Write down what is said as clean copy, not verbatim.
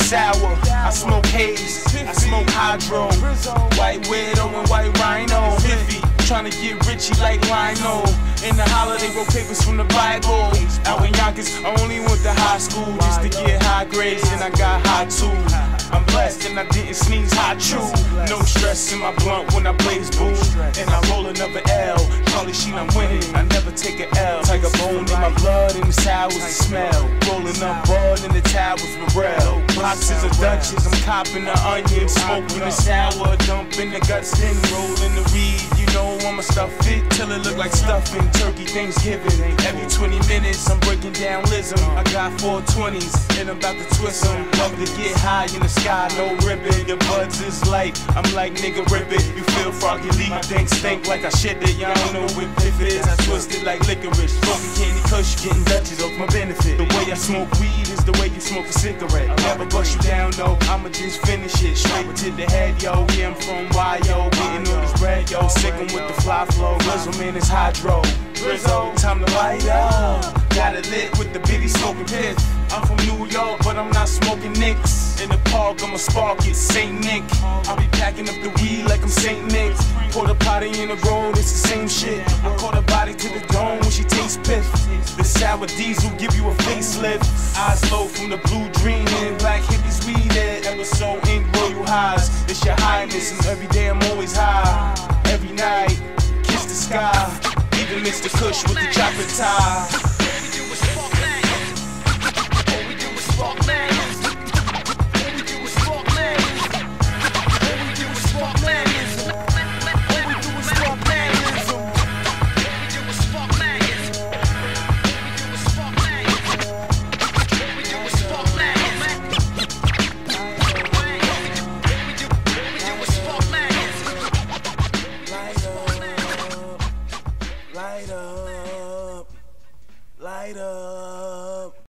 sour. I smoke haze, I smoke hydro. White widow and white rhino. Hippie, tryna get richy like Lionel. In the holiday, wrote papers from the Bible. Out in Yonkers, I only went to high school just to get high grades, and I got high too. I'm blessed and I didn't sneeze, hot true. No stress in my blunt when I blaze boo. And I roll another L. Charlie Sheen, I'm winning, I never take a L. Tiger bone in my blood and the sour's the smell. Rolling up bud in the towers for real. Boxes of Dutches, I'm copping the onion. Smoking the sour, dumping the guts, then rolling the weed. You know I'ma stuff it till it look like stuffing. Turkey Thanksgiving. Every 20 minutes I'm breaking down Lizim. I got 420s and I'm about to twist them. Love to get high in the sky, no ribbon. Your buds is light, I'm like nigga rip it. You feel froggy leak, my thing stink like I shit it. Y'all don't know what piff is, I twist it like licorice. Smoking candy kush, getting Dutches off my benefit. The way I smoke weed is the way you smoke a cigarette. Never bust you down, no, I'ma just finish it. Straight to the head, yo, yeah, I'm from Y.O. Getting all this bread, yo, sick 'em with the fly flow. Lizim man is hydro. Rizzo, time to light up. Got it lit with the bitty smoking piff. I'm from New York, but I'm not smoking nicks. In the park, I'ma spark it, Saint Nick. I'll be packing up the weed like I'm Saint Nick. Pour the potty in the road, it's the same shit. I call the body to the dome when she tastes piff. The sour diesel give you a facelift. Eyes low from the blue dream and black hippies weed it. Episode ink royal highs. It's your highness, and every day I'm always high. Every night, kiss the sky. Even Mr. Kush with the chocolate tie.